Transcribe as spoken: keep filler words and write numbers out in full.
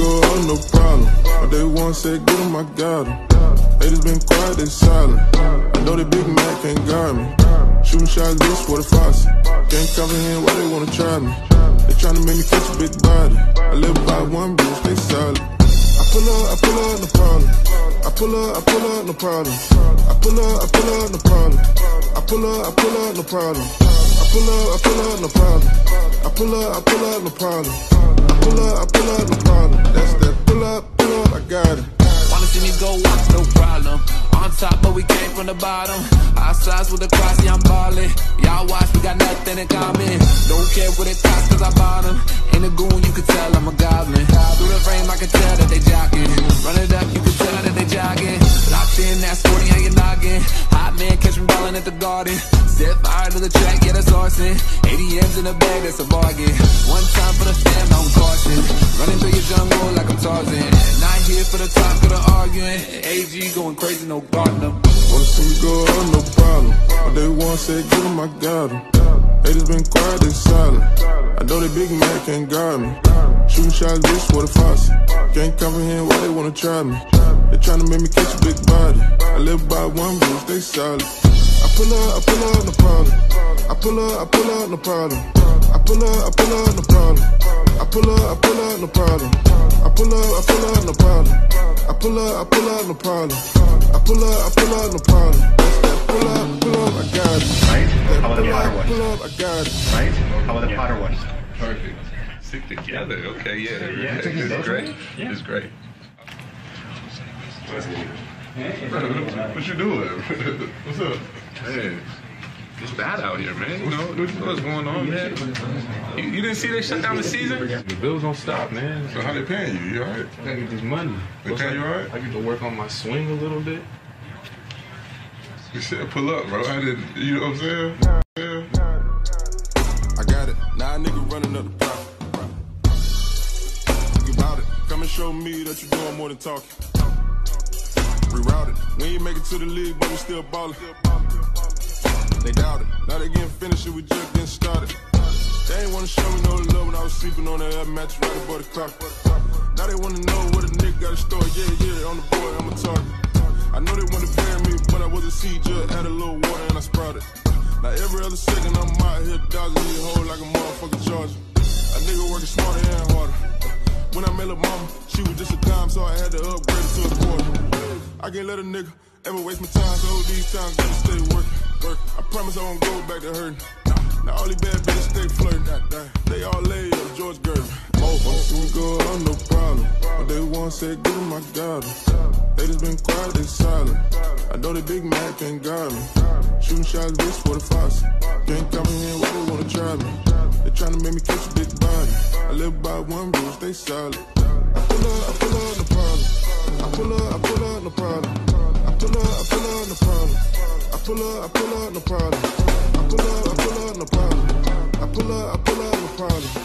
go out, no problem. But they want said get him, I got him. Haters been quiet, they silent. I know they big man can't guard me. Shooting shots, this for the faucet. Can't comprehend why they wanna try me. They tryna make me catch a big body. I live by one bitch, they solid. I pull up, I pull up, no problem. I pull up, I pull up, no problem. I pull up, I pull up, no problem. I pull up, I pull up, no problem. I pull up, I pull up, no problem. I pull up, I pull up, no problem. I pull up, I pull up, no problem. That's that pull up, pull up, I got it. Wanna see me go up, no problem. On top, but we came from the bottom. Our sides with the cross, yeah, I'm ballin'. Y'all watch, we got nothing in common. Don't care what it costs, cause I bought them. In a goon, you can tell I'm a goblin. Through the frame, I can tell that they jogging. Run it up, you can tell that they jogging. Locked in, that's forty on your noggin. Hot man, catch me ballin' at the garden. Set fire to the track, yeah, that's arson. A T Ms in the bag, that's a bargain. One time for the fam, I'm caution. Running through your jungle like I'm Tarzan. Not here for the talk of the arguing. A G going crazy, no partner. Wanna see me go out, no problem. But they want say get him, I got him. Haters been quiet, they silent. I know they big man can't guard me. Shooting shots, this for the faucet. Can't comprehend why they wanna try me. They tryna make me catch a big body. I live by one bitch, they solid. I pull up, I pull up, no problem. I pull up, I pull up, no problem. I pull up, I pull up, no problem. I pull up, I pull up, no problem. I pull up, I pull up, no problem. I pull up, I pull up, no problem. I pull up, I pull up, no problem. That's that pull up, pull up, I got it. Right? That How about the pull Potter up, one? pull up, I got it. Right? How about the Potter one? Perfect. Stick together. Okay, yeah. Yeah. This is great. Yeah. This is great. What you doing? What's up? Hey, it's bad out here, man. You know, you know what's going on, man. You, you didn't see they shut down the season? The bills don't stop, man. So how they paying you? You alright? I gotta get this money. They paying you alright? I get to work on my swing a little bit. You said pull up, bro. I didn't, you know what I'm saying? Yeah. I got it. Now a nigga running up the profit. Think about it. Come and show me that you're doing more than talking. Rerouted. We ain't make it to the league, but we still ballin'. They doubt it. Now they getting finished, we just getting started. They ain't wanna show me no love when I was sleeping on that air mattress right above the clock. Now they wanna know what a nigga got a story. Yeah, yeah, on the board, I'm a target. I know they wanna bury me, but I was a seed, just add a little water and I sprouted. Now every other second I'm out here dodging these hoes like a motherfucking charger. A nigga working smarter and harder. When I met her mama, she was just a dime, so I had to upgrade it to a quarter. I can't let a nigga ever waste my time, so these times gotta stay working. Work. I promise I won't go back to hurting. Now all these bad bitches stay flirting. They all lay up George Gervin. Oh, oh, we go out, no problem. But they want say get him, I got him. Haters been quiet, they silent. I know they big man can't guard me. Shooting shots, this for the faucet. Can't comprehend why they wanna try me. They tryna make me catch a big body. I live by one bitch, they solid. I pull up, I pull up, no problem. I pull up, I pull up, no problem. I pull up, I pull up, no problem. I pull up, I pull up, no problem. I pull up, I pull up, no problem. I pull up, I pull up, no problem.